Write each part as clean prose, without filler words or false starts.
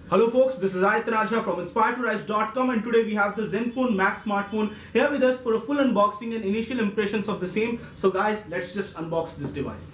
Hello folks, this is Aditya Raja from InspiredToRise.com, and today we have the Zenfone Max smartphone here with us for a full unboxing and initial impressions of the same. So guys, let's just unbox this device.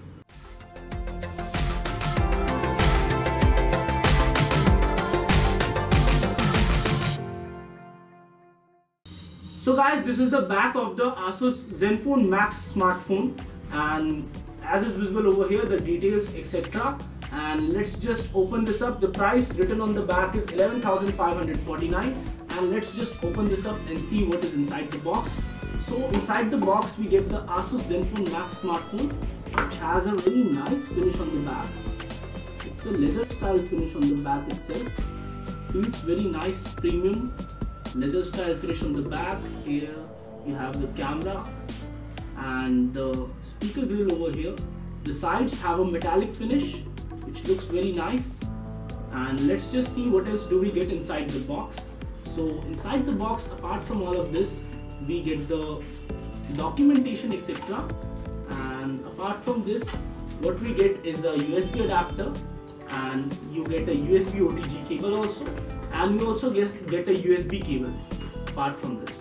So guys, this is the back of the Asus Zenfone Max smartphone, and as is visible over here, the details etc. And let's just open this up. The price written on the back is 11,549, and let's just open this up and see what is inside the box. So inside the box we get the Asus Zenfone Max smartphone, which has a really nice finish on the back. It's a leather style finish on the back itself. Feels very nice, premium leather style finish on the back. Here you have the camera and the speaker grill over here. The sides have a metallic finish, which looks very nice. And let's just see what else do we get inside the box. So inside the box, apart from all of this, we get the documentation etc. And apart from this, what we get is a USB adapter, and you get a USB OTG cable also, and you also get a USB cable apart from this.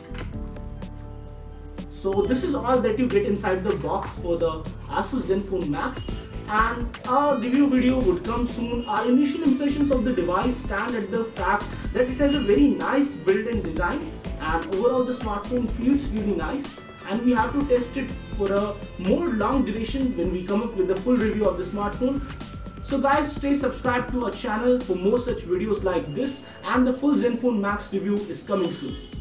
So this is all that you get inside the box for the Asus Zenfone Max, and our review video would come soon. Our initial impressions of the device stand at the fact that it has a very nice build and design, and overall the smartphone feels really nice, and we have to test it for a more long duration when we come up with the full review of the smartphone. So guys, stay subscribed to our channel for more such videos like this, and the full Zenfone Max review is coming soon.